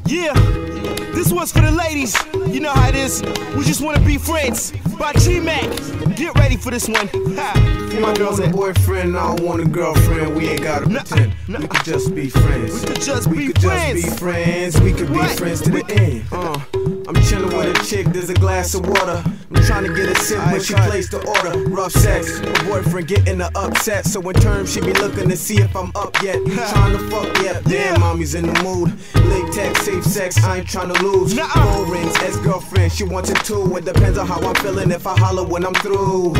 Yeah, this one's for the ladies. You know how it is. We just wanna be friends. By G-Mac. Get ready for this one. Ha. You my girl's a boyfriend, I don't want a girlfriend. We ain't gotta pretend. We could just be friends. We could just be friends. We could be friends to the end. I'm chillin' with a chick, there's a glass of water. I'm trying to get a sip when she placed the order. Rough sex, my boyfriend getting her upset. So in turn she be looking to see if I'm up yet. Trying to fuck yet, damn mommy's in the mood. Latex, safe sex, I ain't trying to lose. Phone rings, ex-girlfriend, she wants it too. It depends on how I'm feeling if I holler when I'm through.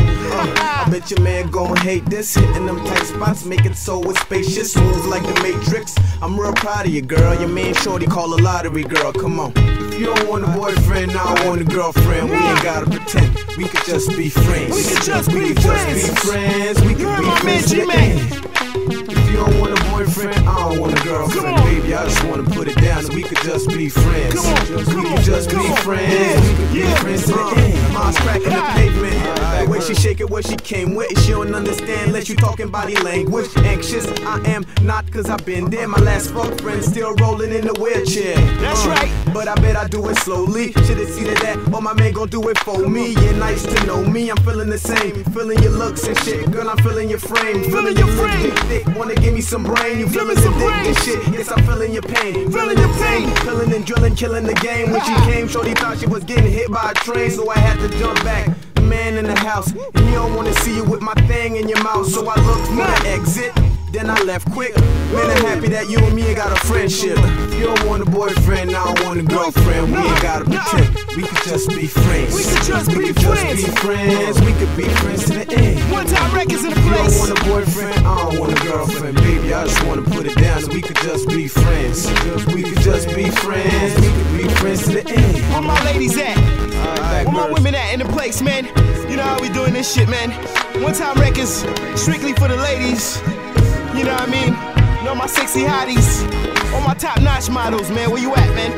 I bet your man gon' hate this. Hitting them tight spots, make it so it's spacious. Moves like the Matrix, I'm real proud of you, girl. Your man shorty call a lottery, girl, come on. If you don't want a boyfriend, now I want a girlfriend. We ain't gotta pretend, we could just be friends. We could just be friends. We could be friends to the end. If you don't want a boyfriend, I don't want a girlfriend, baby. I just wanna put it down so we could just be friends. We could just be friends. We could be friends to the end. Mom's cracking the pavement. The way she shake it, what she came with. She don't understand unless you talking body language. Anxious, I am not, cause I've been there. My last fuck friend still rolling in the wheelchair. That's right. But I bet I do it slowly. Should've seen that, or my man gon' do it for me. You're nice to know me, I'm feeling the same. Feeling your looks and shit, girl, I'm feeling your frame. Feeling your frame. Thick, wanna give me some brain. You feeling some dick and shit, yes, I'm feeling your pain. Feeling your pain. Feeling and drilling, killing the game. When she came, shorty thought she was getting hit by a train, so I had to jump back. The man in the house, and he don't wanna see you with my thing in your mouth, so I looked for the exit. Then I left quick. Man, I'm happy that you and me ain't got a friendship. You don't want a boyfriend, I don't want a girlfriend. We ain't gotta pretend, we could just be friends. We could just be friends. We could be friends to the end. One time records in the You place. don't want a boyfriend, I don't want a girlfriend, baby. I just wanna put it down so we could just be friends. We could just be friends. We could be friends to the end. Where my ladies at? Where my women at in the place, man? You know how we doing this shit, man. One time records, strictly for the ladies. You know what I mean? You know my sexy hotties, all my top-notch models, man. Where you at, man?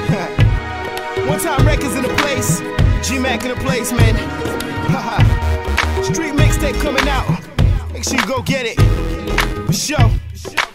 One time records in the place, G-Mac in the place, man. Street mixtape coming out. Make sure you go get it. For sure.